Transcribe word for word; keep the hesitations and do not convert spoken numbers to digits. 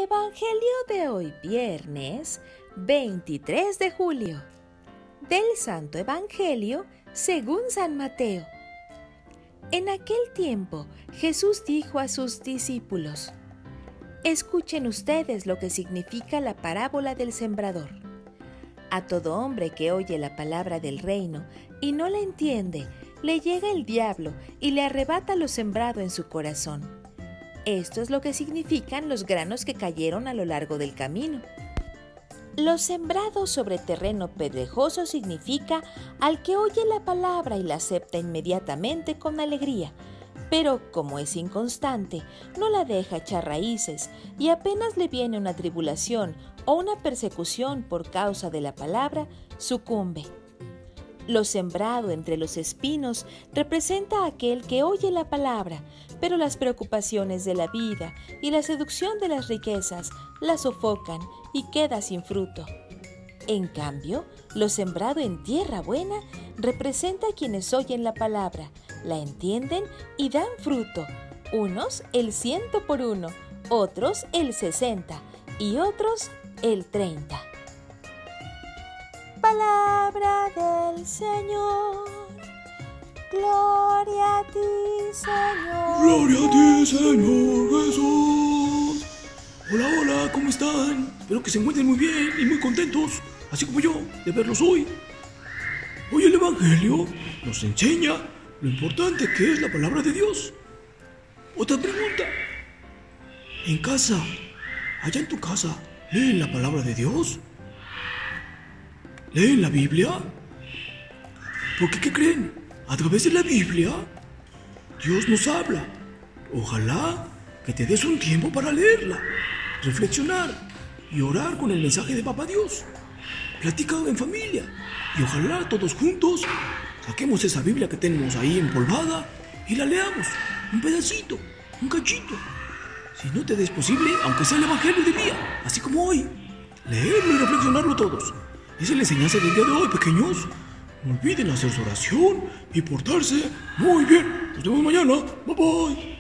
Evangelio de hoy viernes veintitrés de julio. Del Santo Evangelio según San Mateo. En aquel tiempo Jesús dijo a sus discípulos: Escuchen ustedes lo que significa la parábola del sembrador. A todo hombre que oye la palabra del reino y no la entiende, le llega el diablo y le arrebata lo sembrado en su corazón. Esto es lo que significan los granos que cayeron a lo largo del camino. Lo sembrado sobre terreno pedregoso significa al que oye la palabra y la acepta inmediatamente con alegría, pero como es inconstante, no la deja echar raíces y apenas le viene una tribulación o una persecución por causa de la palabra, sucumbe. Lo sembrado entre los espinos representa a aquel que oye la palabra, pero las preocupaciones de la vida y la seducción de las riquezas la sofocan y queda sin fruto. En cambio, lo sembrado en tierra buena representa a quienes oyen la palabra, la entienden y dan fruto, unos el ciento por uno, otros el sesenta y otros el treinta. Palabra del Señor. Gloria a ti, Señor. Gloria a ti, Señor Jesús. Hola, hola, ¿cómo están? Espero que se encuentren muy bien y muy contentos, así como yo, de verlos hoy. Hoy el Evangelio nos enseña lo importante que es la palabra de Dios. Otra pregunta. En casa, allá en tu casa, ¿leen la palabra de Dios? ¿Leen la Biblia? Porque, ¿qué creen? A través de la Biblia, Dios nos habla. Ojalá que te des un tiempo para leerla, reflexionar y orar con el mensaje de Papá Dios. Platica en familia y ojalá todos juntos saquemos esa Biblia que tenemos ahí empolvada y la leamos, un pedacito, un cachito. Si no te es posible, aunque sea el Evangelio del día, así como hoy, leerlo y reflexionarlo todos. Esa es la enseñanza del día de hoy, pequeños. No olviden hacer su oración y portarse muy bien. Nos vemos mañana. Bye bye.